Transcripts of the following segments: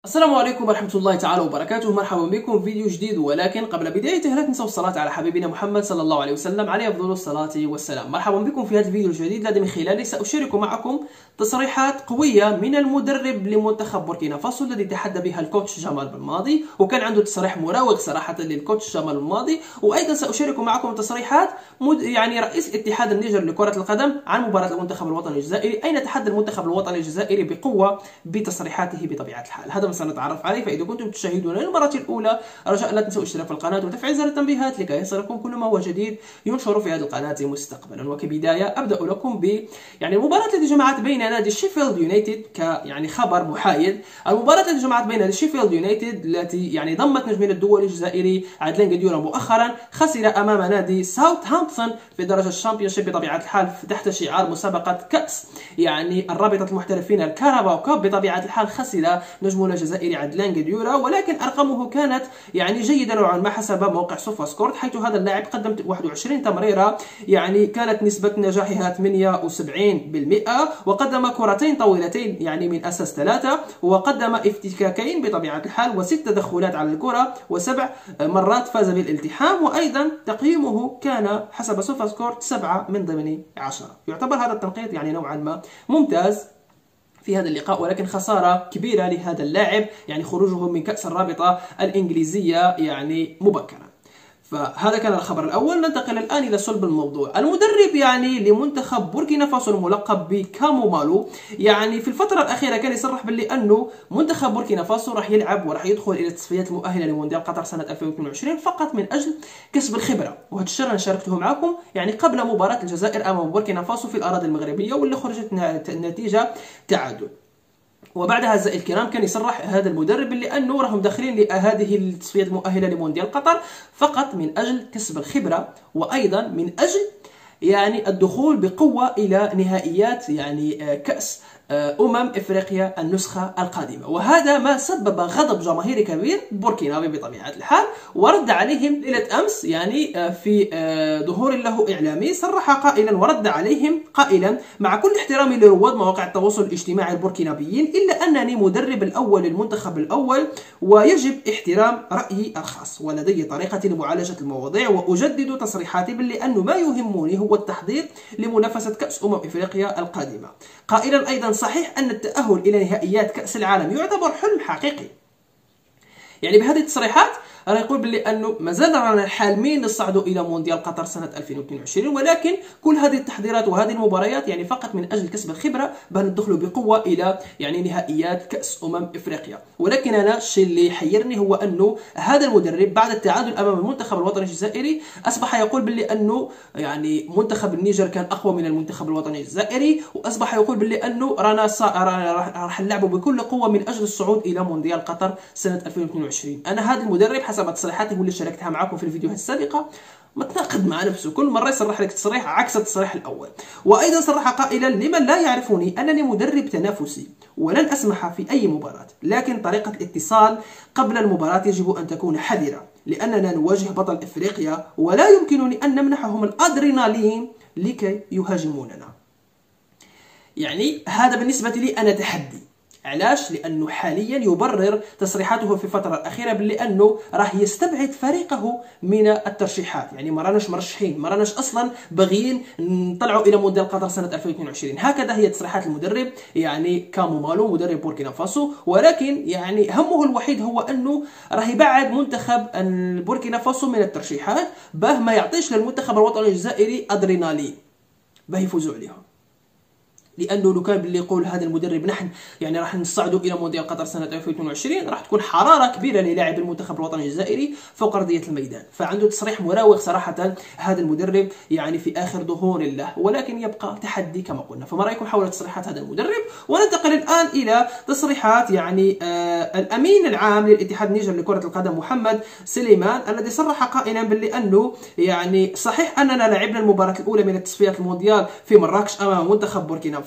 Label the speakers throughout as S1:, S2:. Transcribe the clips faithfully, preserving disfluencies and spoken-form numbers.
S1: السلام عليكم ورحمة الله تعالى وبركاته. مرحبا بكم في فيديو جديد، ولكن قبل بدايته لا تنسوا الصلاة على حبيبنا محمد صلى الله عليه وسلم عليه أفضل الصلاة والسلام. مرحبا بكم في هذا الفيديو الجديد الذي من خلاله سأشارك معكم تصريحات قوية من المدرب لمنتخب بوركينا فاسو الذي تحدى بها الكوتش جمال بالماضي، وكان عنده تصريح مراوغ صراحة للكوتش جمال بالماضي. وأيضا سأشارك معكم تصريحات مد... يعني رئيس اتحاد النيجر لكرة القدم عن مباراة المنتخب الوطني الجزائري، أين تحدى المنتخب الوطني الجزائري بقوة بتصريحاته بطبيعة الحال. هذا ما سنتعرف عليه. فإذا كنتم تشاهدون للمرة الأولى رجاء لا تنسوا الاشتراك في القناة وتفعيل زر التنبيهات لكي يصلكم كل ما هو جديد ينشر في هذه القناة مستقبلا. وكبداية أبدأ لكم ب يعني المباراة التي جمعت بين نادي شيفيلد يونايتد ك يعني خبر محايد. المباراة التي جمعت بين نادي شيفيلد يونايتد التي يعني ضمت نجمين الدول الجزائري عدلان قديورا مؤخرا، خسر أمام نادي ساوثهامبتون في درجة الشامبيونشيب بطبيعة الحال تحت شعار مسابقة كأس يعني الرابطة المحترفين الكاراباو كاب. بطبيعة الحال خسر نجمنا الجزائري عدلان قديورا، ولكن أرقامه كانت يعني جيدة نوعا ما حسب موقع سوفا سكورت، حيث هذا اللاعب قدم واحد وعشرين تمريرة يعني كانت نسبة نجاحها ثمانية وسبعين بالمئة، وقدم كرتين طويلتين يعني من أساس ثلاثة، وقدم افتكاكين بطبيعة الحال وست تدخلات على الكرة وسبع مرات فاز بالالتحام. وأيضا تقييمه كان حسب سوفا سكورت سبعة من ضمن عشرة. يعتبر هذا التنقيط يعني نوعا ما ممتاز في هذا اللقاء، ولكن خسارة كبيرة لهذا اللاعب يعني خروجه من كأس الرابطة الإنجليزية يعني مبكرا. فهذا كان الخبر الأول. ننتقل الآن إلى صلب الموضوع. المدرب يعني لمنتخب بوركينا فاسو الملقب بكامو مالو يعني في الفترة الأخيرة كان يصرح باللي أنه منتخب بوركينا فاسو راح يلعب وراح يدخل إلى التصفيات المؤهلة لمونديال قطر سنة ألفين واثنين وعشرين فقط من أجل كسب الخبرة. وهذا الشيء أنا شاركته معكم يعني قبل مباراة الجزائر أمام بوركينا فاسو في الأراضي المغربية، واللي خرجت النتيجة تعادل. وبعدها أعزائي الكرام كان يصرح هذا المدرب اللي أنه راهم داخلين لهذه التصفيات المؤهلة لمونديال قطر فقط من أجل كسب الخبرة، وأيضا من أجل يعني الدخول بقوة إلى نهائيات يعني كأس أمم إفريقيا النسخة القادمة. وهذا ما سبب غضب جماهيري كبير بوركينابي بطبيعة الحال، ورد عليهم ليلة أمس يعني في ظهور له إعلامي صرح قائلا ورد عليهم قائلا: مع كل احترامي لرواد مواقع التواصل الاجتماعي البوركينابيين، إلا أنني مدرب الأول للمنتخب الأول ويجب احترام رأيي الخاص، ولدي طريقتي لمعالجة المواضيع، وأجدد تصريحاتي باللي أنه ما يهمني هو التحضير لمنافسة كأس أمم إفريقيا القادمة. قائلا أيضا: صحيح أن التأهل إلى نهائيات كأس العالم يعتبر حلم حقيقي. يعني بهذه التصريحات أنا يقول باللي أنه ما زال رانا حالمين نصعدوا إلى مونديال قطر سنة ألفين واثنين وعشرين، ولكن كل هذه التحضيرات وهذه المباريات يعني فقط من أجل كسب الخبرة باه ندخلوا بقوة إلى يعني نهائيات كأس أمم إفريقيا. ولكن أنا الشيء اللي يحيرني هو أنه هذا المدرب بعد التعادل أمام المنتخب الوطني الجزائري أصبح يقول باللي أنه يعني منتخب النيجر كان أقوى من المنتخب الوطني الجزائري، وأصبح يقول باللي أنه رانا راح نلعبوا بكل قوة من أجل الصعود إلى مونديال قطر سنة ألفين واثنين وعشرين. أنا هذا المدرب حسب تصريحاته واللي شاركتها معكم في الفيديوهات السابقة متناقض مع نفسه، كل مرة يصرح لك تصريح عكس التصريح الأول. وأيضا صرح قائلا: لمن لا يعرفني أنني مدرب تنافسي ولن أسمح في أي مباراة، لكن طريقة الاتصال قبل المباراة يجب أن تكون حذرة، لأننا نواجه بطل إفريقيا ولا يمكنني أن نمنحهم الأدرينالين لكي يهاجموننا. يعني هذا بالنسبة لي أنا تحدي. علاش؟ لأنه حاليا يبرر تصريحاته في الفترة الأخيرة باللي أنه راح يستبعد فريقه من الترشيحات، يعني ما راناش مرشحين، ما راناش أصلا باغيين نطلعوا إلى مونديال قطر سنة ألفين واثنين وعشرين. هكذا هي تصريحات المدرب يعني كامو مالو مدرب بوركينا فاسو. ولكن يعني همه الوحيد هو أنه راح يبعد منتخب بوركينا فاسو من الترشيحات باه ما يعطيش للمنتخب الوطني الجزائري أدرينالين باه يفوزوا عليهم. لانه لو كان باللي يقول هذا المدرب نحن يعني راح نصعدوا الى مونديال قطر سنه ألفين واثنين وعشرين راح تكون حراره كبيره للاعب المنتخب الوطني الجزائري فوق ارضيه الميدان. فعنده تصريح مراوغ صراحه هذا المدرب يعني في اخر ظهور له، ولكن يبقى تحدي كما قلنا. فما رايكم حول تصريحات هذا المدرب؟ وننتقل الان الى تصريحات يعني آه الامين العام للاتحاد النيجر لكره القدم محمد سليمان، الذي صرح قائلا باللي انه يعني صحيح اننا لعبنا المباراه الاولى من التصفيات المونديال في مراكش امام منتخب بوركينا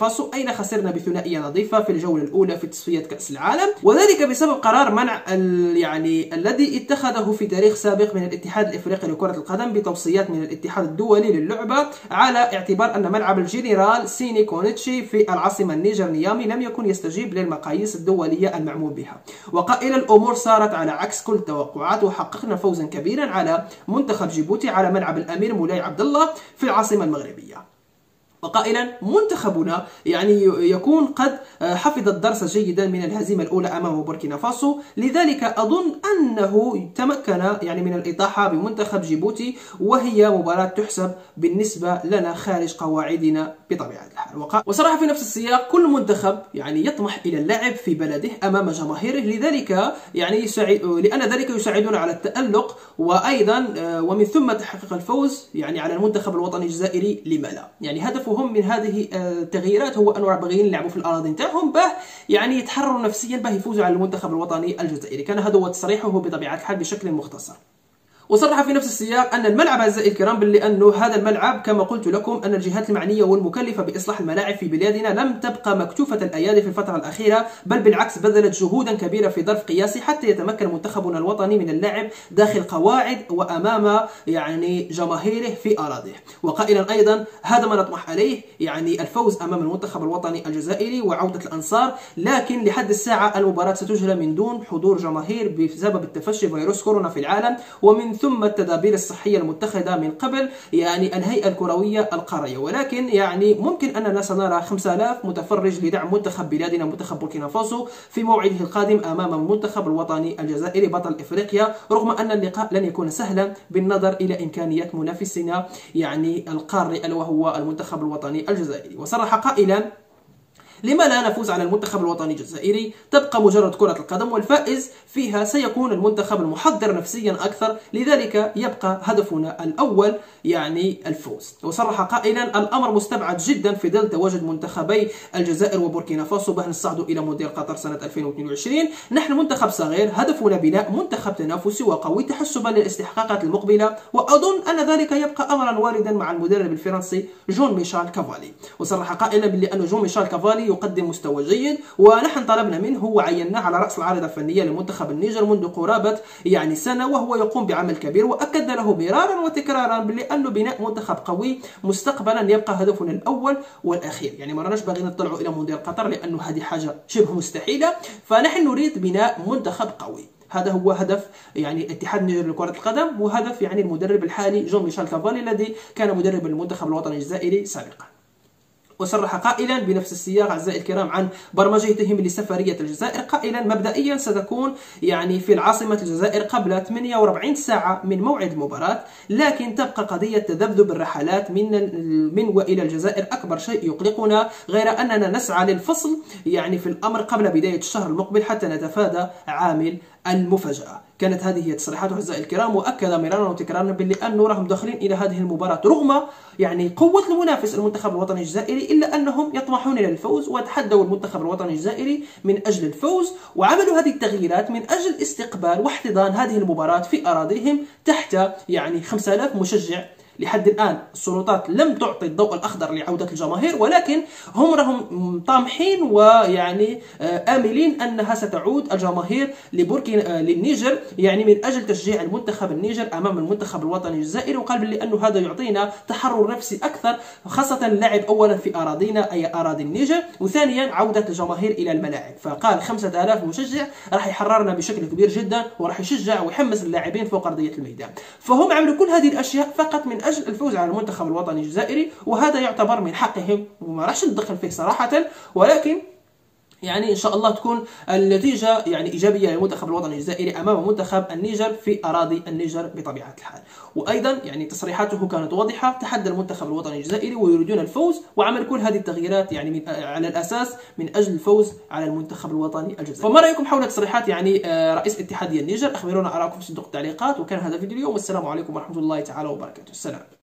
S1: فاسو أين خسرنا بثنائية نظيفة في الجولة الأولى في تصفيات كأس العالم، وذلك بسبب قرار منع يعني الذي اتخذه في تاريخ سابق من الاتحاد الإفريقي لكرة القدم بتوصيات من الاتحاد الدولي للعبة، على اعتبار أن ملعب الجنرال سيني كونيتشي في العاصمة النيجر نيامي لم يكن يستجيب للمقاييس الدولية المعمول بها، وقائل الأمور صارت على عكس كل التوقعات، وحققنا فوزا كبيرا على منتخب جيبوتي على ملعب الأمير مولاي عبد الله في العاصمة المغربية. وقائلا منتخبنا يعني يكون قد حفظ الدرس جيدا من الهزيمة الأولى أمام بوركينا فاسو، لذلك أظن أنه تمكن يعني من الإطاحة بمنتخب جيبوتي، وهي مباراة تحسب بالنسبة لنا خارج قواعدنا بطبيعة الحال. وصراحة في نفس السياق كل منتخب يعني يطمح إلى اللعب في بلده أمام جماهيره، لذلك يعني يساعد لأن ذلك يساعدنا على التألق، وأيضا ومن ثم تحقيق الفوز يعني على المنتخب الوطني الجزائري. لما لا؟ يعني هدفهم من هذه التغييرات هو أنه باغيين يلعبوا في الأراضي نتاعهم باه يعني يتحرروا نفسيا باه يفوزوا على المنتخب الوطني الجزائري. كان هذا هو تصريحه بطبيعة الحال بشكل مختصر. وصرح في نفس السياق أن الملعب أعزائي الكرام باللي أنه هذا الملعب كما قلت لكم أن الجهات المعنية والمكلفة بإصلاح الملاعب في بلادنا لم تبقى مكتوفة الأيادي في الفترة الأخيرة، بل بالعكس بذلت جهودا كبيرة في ظرف قياسي حتى يتمكن منتخبنا الوطني من اللعب داخل قواعد وأمام يعني جماهيره في أراضيه. وقائلا أيضا هذا ما نطمح عليه، يعني الفوز أمام المنتخب الوطني الجزائري وعودة الأنصار، لكن لحد الساعة المباراة ستجرى من دون حضور جماهير بسبب التفشي فيروس كورونا في العالم، ومن ثم التدابير الصحية المتخذة من قبل يعني الهيئة الكروية القارية. ولكن يعني ممكن أننا سنرى خمسة آلاف متفرج لدعم منتخب بلادنا منتخب بوركينا فاسو في موعده القادم أمام المنتخب الوطني الجزائري بطل إفريقيا، رغم أن اللقاء لن يكون سهلا بالنظر إلى إمكانية منافسنا يعني القاري ألا وهو المنتخب الوطني الجزائري. وصرح قائلا: لما لا نفوز على المنتخب الوطني الجزائري؟ تبقى مجرد كرة القدم والفائز فيها سيكون المنتخب المحضر نفسيا أكثر، لذلك يبقى هدفنا الأول يعني الفوز. وصرح قائلا: الأمر مستبعد جدا في ظل تواجد منتخبي الجزائر وبوركينا فاسو باه نصعدوا إلى مونديال قطر سنة ألفين واثنين وعشرين. نحن منتخب صغير، هدفنا بناء منتخب تنافسي وقوي تحسبا للاستحقاقات المقبلة، وأظن أن ذلك يبقى أمرا واردا مع المدرب الفرنسي جون ميشيل كافالي. وصرح قائلا بأن جون ميشيل كافالي يقدم مستوى جيد، ونحن طلبنا منه وعيناه على رأس العارضة الفنية لمنتخب النيجر منذ قرابة يعني سنة، وهو يقوم بعمل كبير، وأكدنا له مرارا وتكرارا بأنه بناء منتخب قوي مستقبلا يبقى هدفنا الأول والأخير. يعني ما راناش باغيين نطلعوا إلى مونديال قطر لأنه هذه حاجة شبه مستحيلة، فنحن نريد بناء منتخب قوي. هذا هو هدف يعني اتحاد النيجر لكرة القدم، وهدف يعني المدرب الحالي جون ميشيل كافالي الذي كان مدرب المنتخب الوطني الجزائري سابقا. وصرح قائلا بنفس السياق أعزائي الكرام عن برمجتهم لسفرية الجزائر، قائلا: مبدئيا ستكون يعني في العاصمة الجزائر قبل ثمانية وأربعين ساعة من موعد المباراة، لكن تبقى قضية تذبذب الرحلات من من وإلى الجزائر أكبر شيء يقلقنا، غير أننا نسعى للفصل يعني في الأمر قبل بداية الشهر المقبل حتى نتفادى عامل المفاجأة. كانت هذه هي تصريحات أعزائي الكرام، وأكد مرارا وتكرارا باللي أنه راهم داخلين إلى هذه المباراة رغم يعني قوة المنافس المنتخب الوطني الجزائري، إلا أنهم يطمحون إلى الفوز، وتحدوا المنتخب الوطني الجزائري من أجل الفوز، وعملوا هذه التغييرات من أجل استقبال واحتضان هذه المباراة في أراضيهم تحت يعني خمسة آلاف مشجع. لحد الآن السلطات لم تعطي الضوء الأخضر لعودة الجماهير، ولكن هم راهم طامحين ويعني آملين أنها ستعود الجماهير لبوركينا للنيجر يعني من أجل تشجيع المنتخب النيجر أمام المنتخب الوطني الجزائري، وقال باللي أنه هذا يعطينا تحرر نفسي أكثر، خاصة اللعب أولا في أراضينا أي أراضي النيجر، وثانيا عودة الجماهير إلى الملاعب. فقال خمسة آلاف مشجع راح يحررنا بشكل كبير جدا، وراح يشجع ويحمس اللاعبين فوق أرضية الميدان. فهم عملوا كل هذه الأشياء فقط من أجل الفوز على المنتخب الوطني الجزائري، وهذا يعتبر من حقهم وما راحش ندخل فيه صراحة، ولكن يعني إن شاء الله تكون النتيجة يعني إيجابية للمنتخب الوطني الجزائري أمام منتخب النيجر في أراضي النيجر بطبيعة الحال. وأيضا يعني تصريحاته كانت واضحة، تحدى المنتخب الوطني الجزائري ويريدون الفوز، وعمل كل هذه التغييرات يعني من على الأساس من أجل الفوز على المنتخب الوطني الجزائري. فما رأيكم حول تصريحات يعني رئيس اتحادية النيجر؟ أخبرونا آراءكم في صندوق التعليقات، وكان هذا فيديو اليوم، والسلام عليكم ورحمة الله تعالى وبركاته. السلام.